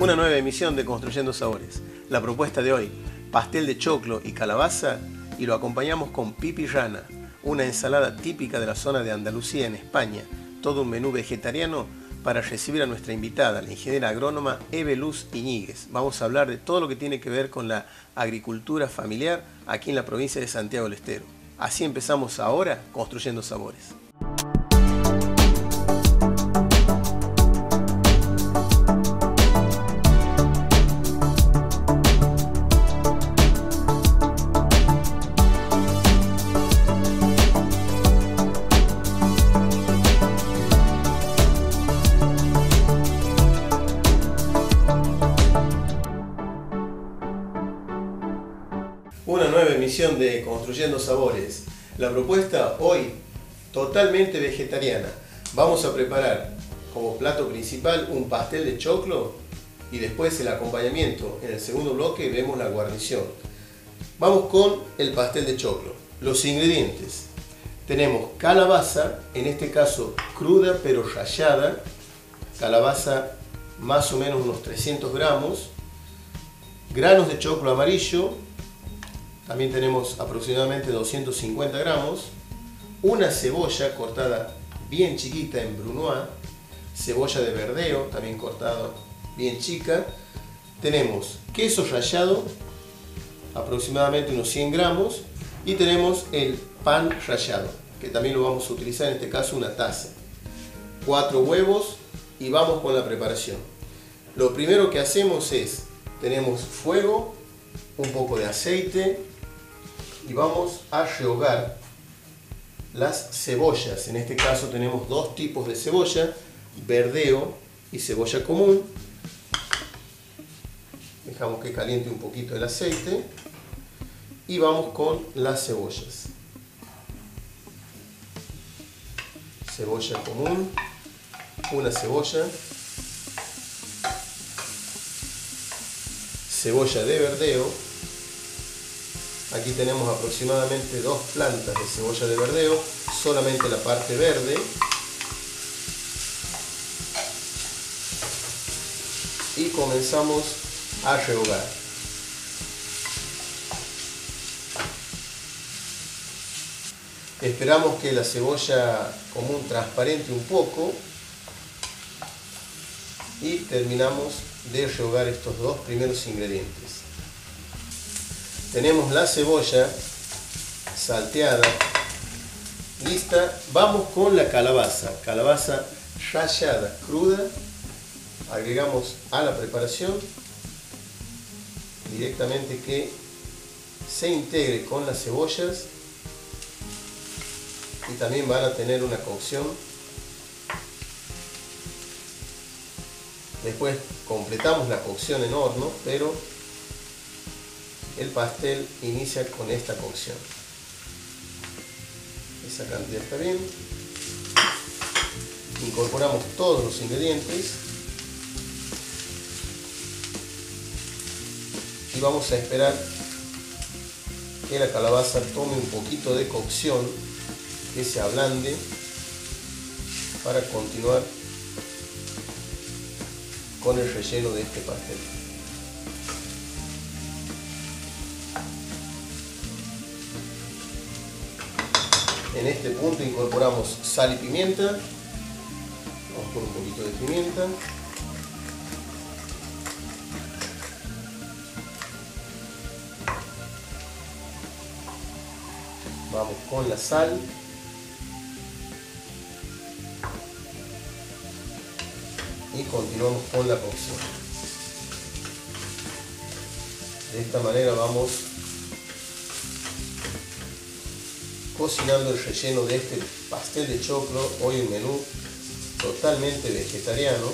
Una nueva emisión de Construyendo Sabores. La propuesta de hoy, pastel de choclo y calabaza, y lo acompañamos con pipi rana, una ensalada típica de la zona de Andalucía en España, todo un menú vegetariano para recibir a nuestra invitada, la ingeniera agrónoma Eve Luz Iñiguez. Vamos a hablar de todo lo que tiene que ver con la agricultura familiar aquí en la provincia de Santiago del Estero. Así empezamos ahora Construyendo Sabores. Una nueva emisión de Construyendo Sabores. La propuesta hoy totalmente vegetariana. Vamos a preparar como plato principal un pastel de choclo y después el acompañamiento. En el segundo bloque vemos la guarnición. Vamos con el pastel de choclo. Los ingredientes. Tenemos calabaza, en este caso cruda pero rallada. Calabaza más o menos unos 300 gramos. Granos de choclo amarillo. También tenemos aproximadamente 250 gramos, una cebolla cortada bien chiquita en brunoise, cebolla de verdeo también cortada bien chica, tenemos queso rallado, aproximadamente unos 100 gramos, y tenemos el pan rallado, que también lo vamos a utilizar, en este caso una taza, 4 huevos, y vamos con la preparación. Lo primero que hacemos es, tenemos fuego, un poco de aceite, y vamos a rehogar las cebollas. En este caso tenemos dos tipos de cebolla, verdeo y cebolla común. Dejamos que caliente un poquito el aceite y vamos con las cebollas. Cebolla común, una cebolla, cebolla de verdeo. Aquí tenemos aproximadamente 2 plantas de cebolla de verdeo, solamente la parte verde. Y comenzamos a rehogar. Esperamos que la cebolla común transparente un poco y terminamos de rehogar estos dos primeros ingredientes. Tenemos la cebolla salteada, lista. Vamos con la calabaza rallada, cruda. Agregamos a la preparación directamente, que se integre con las cebollas, y también van a tener una cocción. Después completamos la cocción en horno, pero el pastel inicia con esta cocción. Esa cantidad está bien. Incorporamos todos los ingredientes y vamos a esperar que la calabaza tome un poquito de cocción, que se ablande, para continuar con el relleno de este pastel. En este punto incorporamos sal y pimienta. Vamos con un poquito de pimienta. Vamos con la sal. Y continuamos con la cocción. De esta manera vamos cocinando el relleno de este pastel de choclo. Hoy un menú totalmente vegetariano.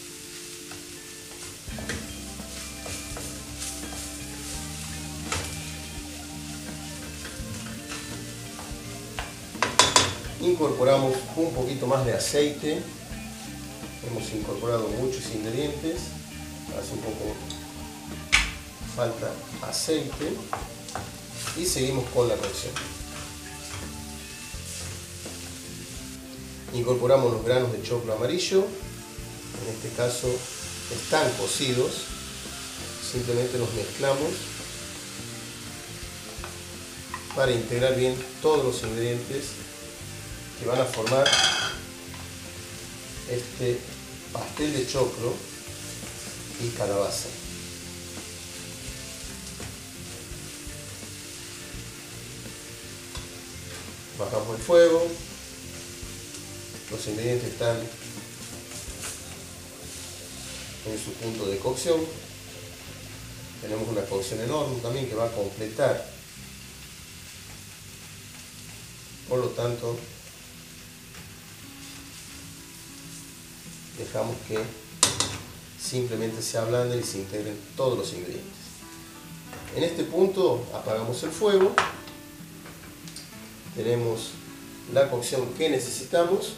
Incorporamos un poquito más de aceite. Hemos incorporado muchos ingredientes, hace un poco falta aceite, y seguimos con la cocción. Incorporamos los granos de choclo amarillo, en este caso están cocidos, simplemente los mezclamos para integrar bien todos los ingredientes que van a formar este pastel de choclo y calabaza. Bajamos el fuego, los ingredientes están en su punto de cocción. Tenemos una cocción en horno también que va a completar. Por lo tanto, dejamos que simplemente se ablanden y se integren todos los ingredientes. En este punto apagamos el fuego. Tenemos la cocción que necesitamos.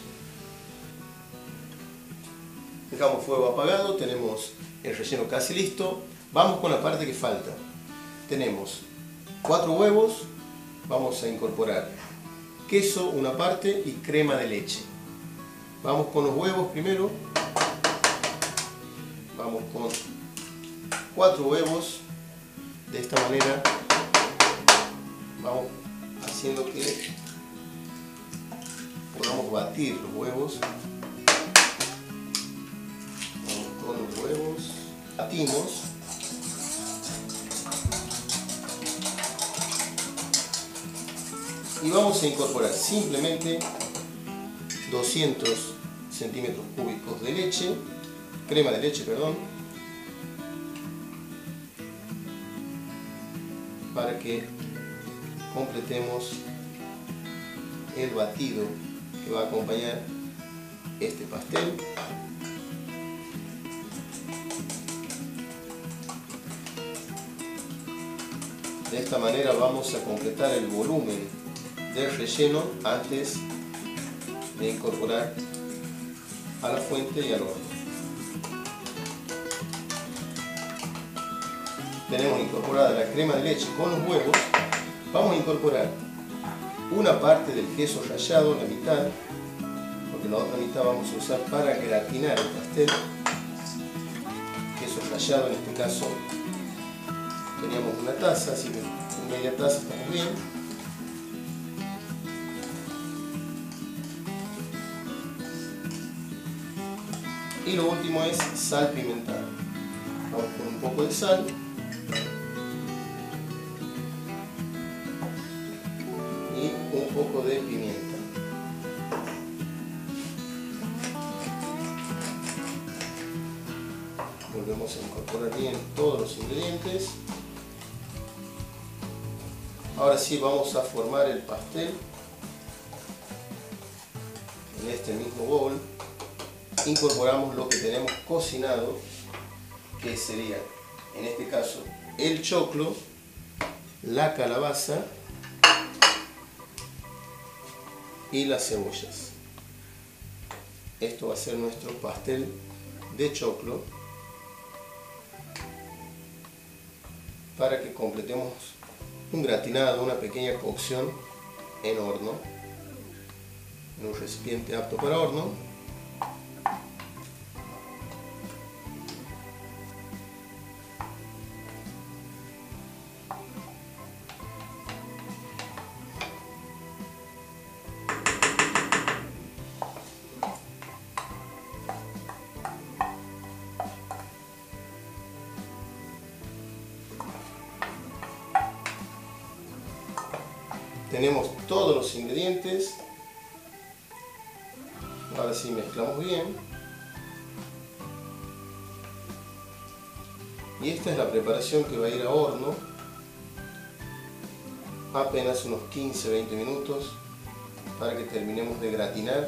Dejamos fuego apagado, tenemos el relleno casi listo. Vamos con la parte que falta. Tenemos 4 huevos, vamos a incorporar queso una parte y crema de leche. Vamos con los huevos primero. Vamos con 4 huevos. De esta manera vamos haciendo que podamos batir los huevos. Vamos con los huevos, batimos. Y vamos a incorporar simplemente 200 centímetros cúbicos de leche, crema de leche, perdón, para que completemos el batido que va a acompañar este pastel. De esta manera vamos a completar el volumen del relleno antes de incorporar a la fuente y al horno. Tenemos incorporada la crema de leche con los huevos. Vamos a incorporar una parte del queso rallado, la mitad, porque la otra mitad vamos a usar para gratinar el pastel. Queso rallado, en este caso teníamos una taza, así que con media taza estamos bien. Y lo último es sal pimentada. Vamos con un poco de sal. Y un poco de pimienta. Volvemos a incorporar bien todos los ingredientes. Ahora sí vamos a formar el pastel en este mismo bol. Incorporamos lo que tenemos cocinado, que sería en este caso el choclo, la calabaza y las cebollas. Esto va a ser nuestro pastel de choclo para que completemos un gratinado, una pequeña cocción en horno, en un recipiente apto para horno. Tenemos todos los ingredientes. Ahora sí mezclamos bien. Y esta es la preparación que va a ir a horno. Apenas unos 15-20 minutos para que terminemos de gratinar.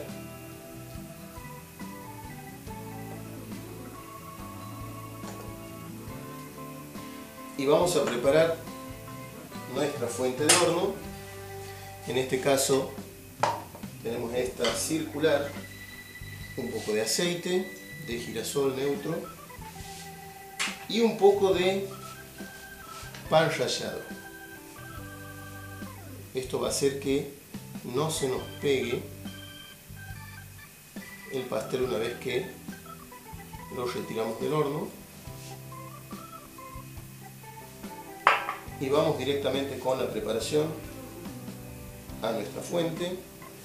Y vamos a preparar nuestra fuente de horno. En este caso tenemos esta circular, un poco de aceite de girasol neutro y un poco de pan rallado. Esto va a hacer que no se nos pegue el pastel una vez que lo retiramos del horno y vamos directamente con la preparación a nuestra fuente.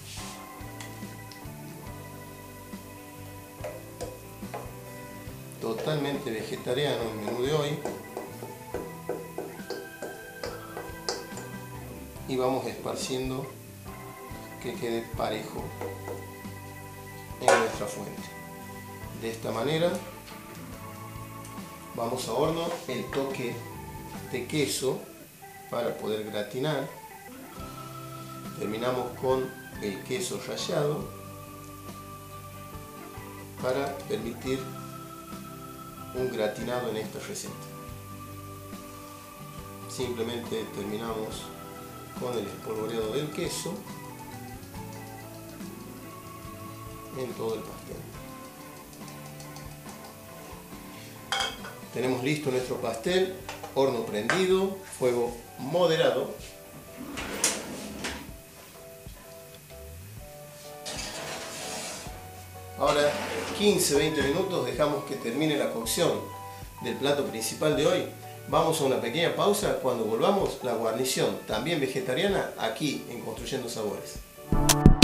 Totalmente vegetariano el menú de hoy, y vamos esparciendo que quede parejo en nuestra fuente. De esta manera vamos a horno. El toque de queso para poder gratinar. Terminamos con el queso rallado para permitir un gratinado en esta receta. Simplemente terminamos con el espolvoreado del queso en todo el pastel. Tenemos listo nuestro pastel, horno prendido, fuego moderado. Ahora 15-20 minutos dejamos que termine la cocción del plato principal de hoy. Vamos a una pequeña pausa. Cuando volvamos, la guarnición también vegetariana aquí en Construyendo Sabores.